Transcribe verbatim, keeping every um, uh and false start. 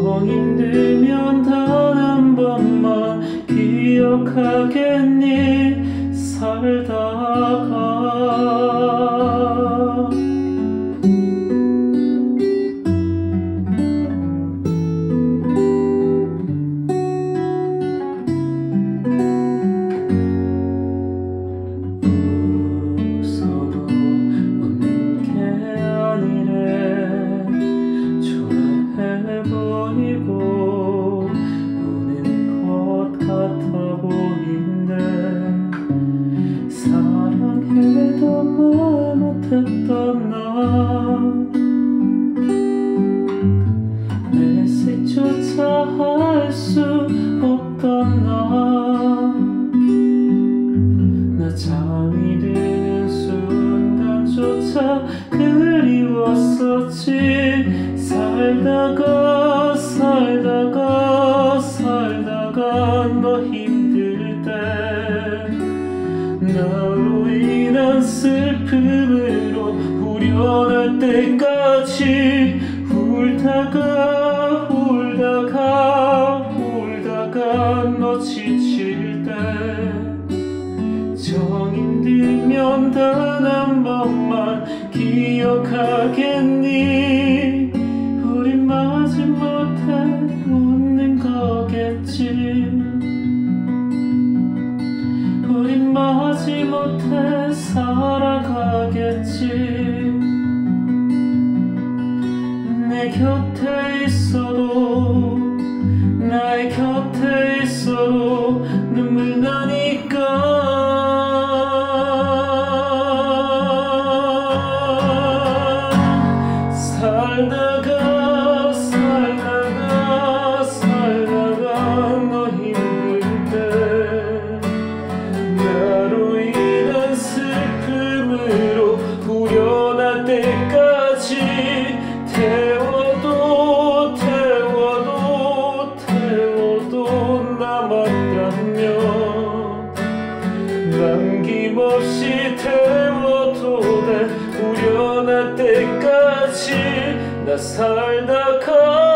힘들면 단 한 번만 기억하겠니 살다가. 웃어도 웃는 게 아니래. 초라해 보이고 우는 것 같아 보인대. 사랑해도 말 못했던 나, 메시지조차 할 수 없던 나, 나 잠이 드는 순간조차 그리웠었지. 살다가 살다가 살다가 너 힘들 때 나로 인한 슬픔으로 후련할 때까지 울다가 울다가 울다가 너 지칠 때 정 힘들면 단 한 번만 기억하겠니. 우린 마지못해 웃는 거겠지. 우린 마지못해 살아가겠지. 내 곁에 있어도 나의 곁에 있어도 눈물 나니까. 살다가 살다가 살다가 너 힘들 때 나로 인한 슬픔으로 후련할 때까지 태워도 태워도 태워도 남았다면 남김없이 태워도 돼. 후련할 때까지 나 살다가